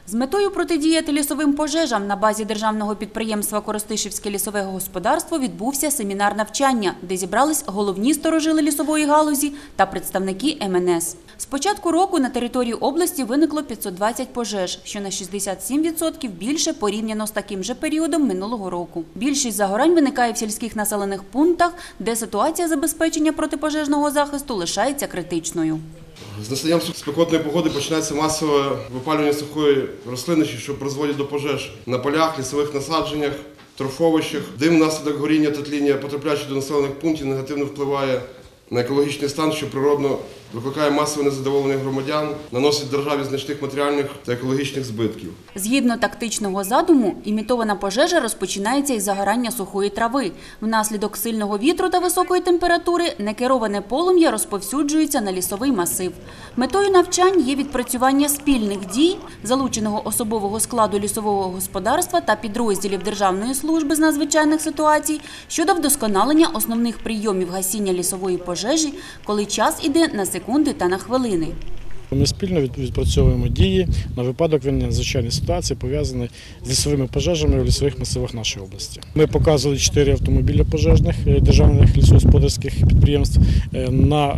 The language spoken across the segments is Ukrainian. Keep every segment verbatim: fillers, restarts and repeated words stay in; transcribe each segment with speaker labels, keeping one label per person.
Speaker 1: З метою протидіяти лісовим пожежам на базі державного підприємства «Коростишівське лісове господарство» відбувся семінар навчання, де зібрались головні сторожили лісової галузі та представники ем ен ес. З початку року на території області виникло п'ятсот двадцять пожеж, що на шістдесят сім відсотків більше порівняно з таким же періодом минулого року. Більшість загорань виникає в сільських населених пунктах, де ситуація забезпечення протипожежного захисту лишається критичною.
Speaker 2: З настанням спекотної погоди починається масове випалювання сухої рослинності, що призводить до пожеж на полях, лісових насадженнях, торфовищах. Дим внаслідок горіння та тління, потрапляючи до населених пунктів, негативно впливає на екологічний стан, що природно викликає масове незадоволення громадян, наносить державі значних матеріальних та екологічних збитків.
Speaker 1: Згідно тактичного задуму, імітована пожежа розпочинається із загорання сухої трави. Внаслідок сильного вітру та високої температури некероване полум'я розповсюджується на лісовий масив. Метою навчань є відпрацювання спільних дій, залученого особового складу лісового господарства та підрозділів Державної служби з надзвичайних ситуацій щодо вдосконалення основних прийомів гасіння лісової пожежі, коли час іде на секунди та на хвилини.
Speaker 3: Ми спільно відпрацьовуємо дії на випадок виникнення надзвичайної ситуації, пов'язані з лісовими пожежами у лісових масивах нашої області. Ми показували чотири автомобілі пожежних державних лісогосподарських підприємств. На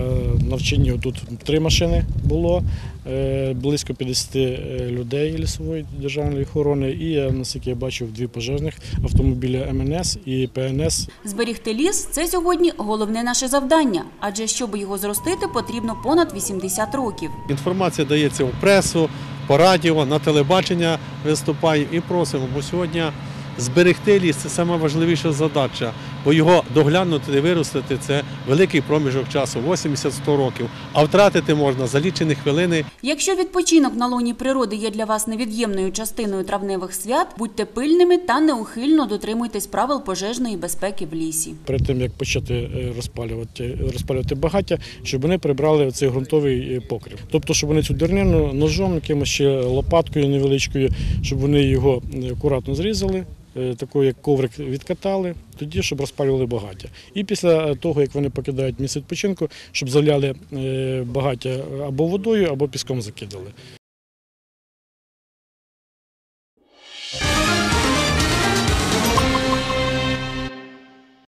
Speaker 3: навчанні тут три машини було, близько п'ятдесят людей лісової державної охорони і, наскільки я бачив, дві пожежних автомобілі ем ен ес і пе ен ес.
Speaker 1: Зберігти ліс – це сьогодні головне наше завдання, адже щоб його зростити, потрібно понад вісімдесят років.
Speaker 4: Інформація дається в пресу, по радіо, на телебачення виступає і просимо, бо сьогодні зберегти ліс – це найважливіша задача, бо його доглянути і виростити – це великий проміжок часу, вісімдесят-сто років, а втратити можна за лічені хвилини.
Speaker 1: Якщо відпочинок на лоні природи є для вас невід'ємною частиною травневих свят, будьте пильними та неухильно дотримуйтесь правил пожежної безпеки в лісі.
Speaker 3: Перед тим, як почати розпалювати, розпалювати багаття, щоб вони прибрали цей ґрунтовий покрив. Тобто, щоб вони цю дернину ножом, якимось ще лопаткою невеличкою, щоб вони його акуратно зрізали, такою, як коврик, відкатали, тоді, щоб розпалювали багаття. І після того, як вони покидають місце відпочинку, щоб заляли багаття або водою, або піском закидали.